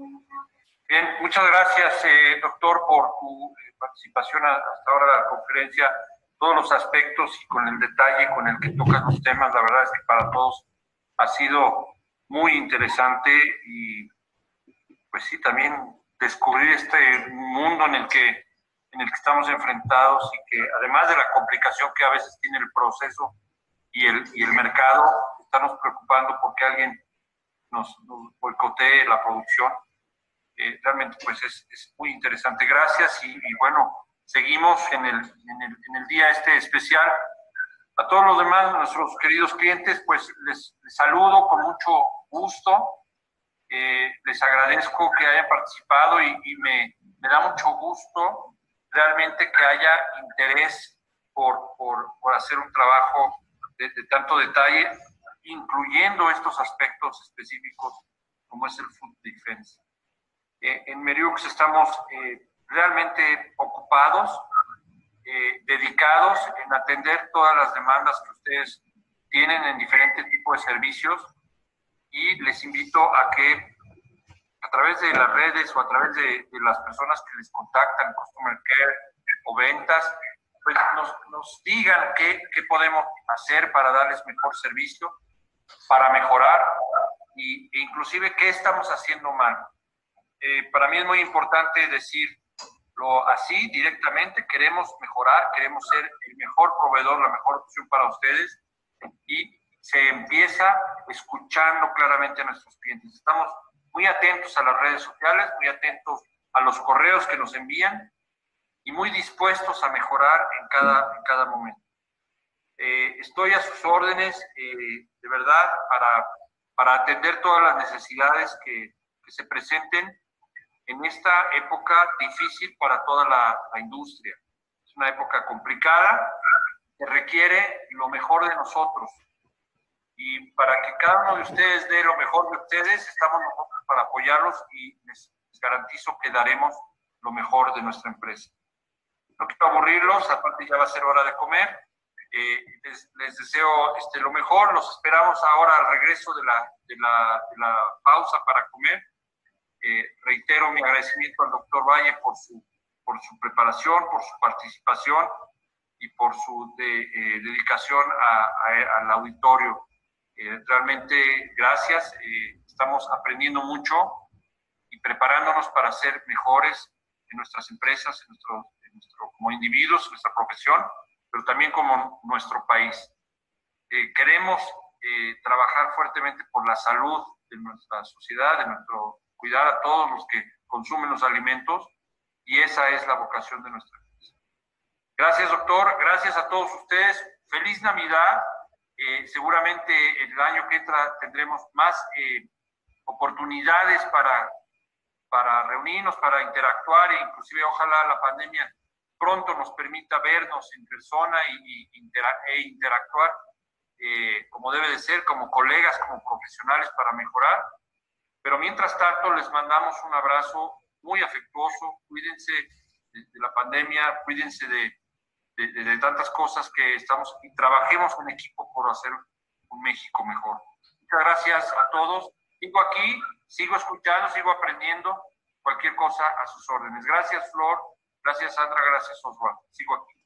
Bien, muchas gracias, doctor, por tu participación hasta ahora en la conferencia, todos los aspectos y con el detalle con el que tocas los temas. La verdad es que para todos ha sido muy interesante y, pues sí, también descubrir este mundo en el que estamos enfrentados y que, además de la complicación que a veces tiene el proceso y el mercado, estamos preocupando porque alguien nos boicotee la producción. Realmente pues es muy interesante. Gracias y bueno, seguimos en el día este especial. A todos los demás, nuestros queridos clientes, pues les saludo con mucho gusto. Les agradezco que hayan participado y me da mucho gusto realmente que haya interés por hacer un trabajo de tanto detalle, incluyendo estos aspectos específicos como es el food defense. En Meriux estamos realmente ocupados, dedicados en atender todas las demandas que ustedes tienen en diferentes tipos de servicios, y les invito a que a través de las redes o a través de las personas que les contactan, Customer Care o ventas, pues nos digan qué podemos hacer para darles mejor servicio, para mejorar e inclusive qué estamos haciendo mal. Para mí es muy importante decirlo así directamente: queremos mejorar, queremos ser el mejor proveedor, la mejor opción para ustedes, y se empieza escuchando claramente a nuestros clientes. Estamos muy atentos a las redes sociales, muy atentos a los correos que nos envían y muy dispuestos a mejorar en cada momento. Estoy a sus órdenes, de verdad, para atender todas las necesidades que se presenten en esta época difícil para toda la industria. Es una época complicada que requiere lo mejor de nosotros. Y para que cada uno de ustedes dé lo mejor de ustedes, estamos nosotros para apoyarlos, y les garantizo que daremos lo mejor de nuestra empresa. No quiero aburrirlos, aparte ya va a ser hora de comer. Les deseo lo mejor. Los esperamos ahora al regreso de la pausa para comer. Reitero mi agradecimiento al doctor Valle por su preparación, por su participación y por su dedicación al auditorio. Realmente gracias. Estamos aprendiendo mucho y preparándonos para ser mejores en nuestras empresas, como individuos, en nuestra profesión, pero también como nuestro país. Queremos trabajar fuertemente por la salud de nuestra sociedad, cuidar a todos los que consumen los alimentos, y esa es la vocación de nuestra empresa. Gracias, doctor. Gracias a todos ustedes. Feliz Navidad. Seguramente el año que entra tendremos más oportunidades para reunirnos, para interactuar, e inclusive ojalá la pandemia pronto nos permita vernos en persona e interactuar como debe de ser, como colegas, como profesionales, para mejorar. Pero mientras tanto les mandamos un abrazo muy afectuoso. Cuídense de la pandemia, cuídense de tantas cosas que estamos, y trabajemos en equipo por hacer un México mejor. Muchas gracias a todos. Sigo aquí, sigo escuchando, sigo aprendiendo. Cualquier cosa a sus órdenes. Gracias, Flor. Gracias, Sandra. Gracias, Osvaldo. Sigo aquí.